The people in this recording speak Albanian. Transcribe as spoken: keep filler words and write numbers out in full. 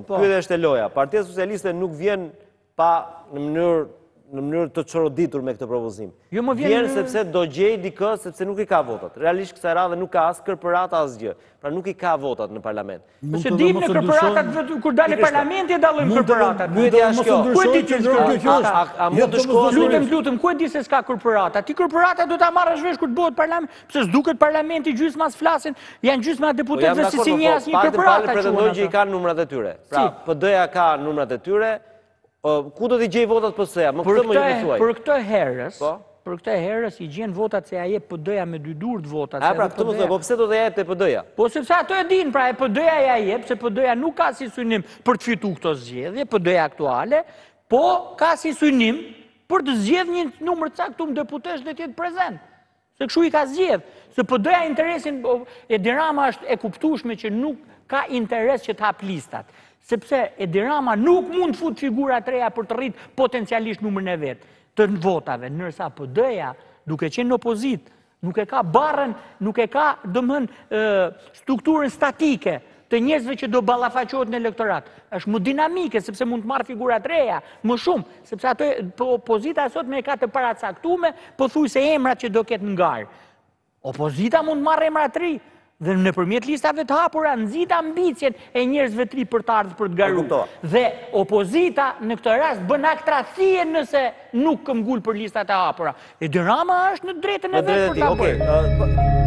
pyetja është e loja. Partia Socialiste nuk vjen pa në mënyrë në mënyrë të çoroditur me këtë propozim. Jo, më vjen Vjen sepse do gjej dikë sepse nuk i ka votat. Realisht kësaj radhe nuk ka as kërpërata asgjë. Pra nuk i ka votat në parlament. Se dim në kërpëratat kur dalë parlamenti e dallojmë kërpëratat. Pyetja është kjo. Ku e di që A a mund të shkohet lutem lutem ku e di se s'ka kërpërata? Ti kërpërata do ta marrësh vesh kur të bëhet parlament, pse s'duket parlamenti gjysma flasin, janë gjysma deputetëve si si një asnjë kërpërata. Pretendojnë që i kanë numrat e tyre. Pra, P D-ja ka numrat e tyre. Ku do t'i gjej votat P S-ja? Më këtë më ju thuaj. Për këtë herës, për këtë herës i gjen votat se ai jep P D-ja me dy durë votat. A pra këtë më thuaj, po pse do të jep te P D-ja? Po sepse ato e din, pra e P D-ja ja jep, se P D-ja nuk ka si synim për të fituar këto zgjedhje, P D-ja aktuale, po ka si synim për të zgjedhur një numër të caktuar deputetësh dhe të jetë prezant. Se kështu i ka zgjedh. Se P D-ja interesin Edi Rama është e kuptueshme që nuk ka interes që të hap listat. Sepse Edi Rama nuk mund të fut figura të reja për të rrit potencialisht numrin e vet të votave, ndërsa P D-ja, duke qenë në opozitë, nuk e ka barrën, nuk e ka, domethënë, strukturën statike të njerëzve që do ballafaqohet në elektorat. Është më dinamike sepse mund të marrë figura të reja, më shumë, sepse ato opozita sot me ka të paracaktuar, pothuajse emrat që do ketë ngar. Opozita mund të marrë emra të ri. Dhe nëpërmjet listave të hapura nxit ambicjen e njerëzve të ri për të ardhur për të garuar. Dhe opozita në këtë rast bën aktrathie nëse nuk këmbgul për listat e hapura. Edi Rama është në drejtën e vet për ta bërë.